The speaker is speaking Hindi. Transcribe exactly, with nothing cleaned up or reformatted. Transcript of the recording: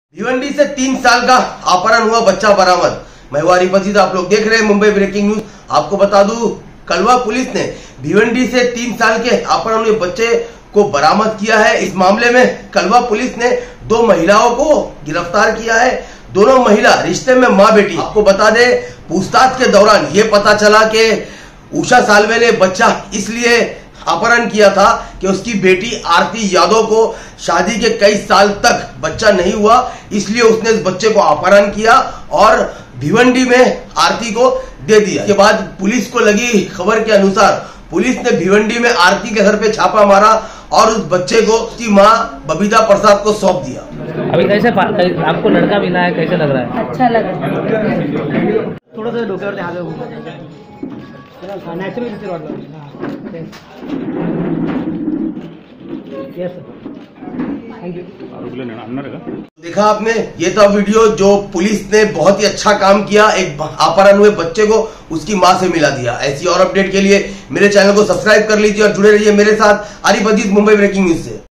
भिवंडी से तीन साल का अपहरण हुआ बच्चा बरामद। मैं हरीपति, आप लोग देख रहे हैं मुंबई ब्रेकिंग न्यूज। आपको बता दूं, कलवा पुलिस ने भिवंडी से तीन साल के अपहरण हुए बच्चे को बरामद किया है। इस मामले में कलवा पुलिस ने दो महिलाओं को गिरफ्तार किया है। दोनों महिला रिश्ते में माँ बेटी। आपको बता दें, पूछताछ के दौरान ये पता चला कि उषा सालवे ने बच्चा इसलिए अपहरण किया था कि उसकी बेटी आरती यादव को शादी के कई साल तक बच्चा नहीं हुआ, इसलिए उसने इस बच्चे को अपहरण किया और भिवंडी में आरती को दे दिया। इसके बाद पुलिस को लगी खबर के अनुसार पुलिस ने भिवंडी में आरती के घर पे छापा मारा और उस बच्चे को उसकी मां बबीता प्रसाद को सौंप दिया। अभी कैसे आपको लड़का मिला है, कैसे लग रहा है? अच्छा लग रहा है। थोड़ा सा डोक्यावरती हात नॅचरल पिक्चर वाटलं। देखा आपने, ये था वीडियो जो पुलिस ने बहुत ही अच्छा काम किया। एक अपहरण हुए बच्चे को उसकी मां से मिला दिया। ऐसी और अपडेट के लिए मेरे चैनल को सब्सक्राइब कर लीजिए और जुड़े रहिए मेरे साथ हरीपति मुंबई ब्रेकिंग न्यूज से।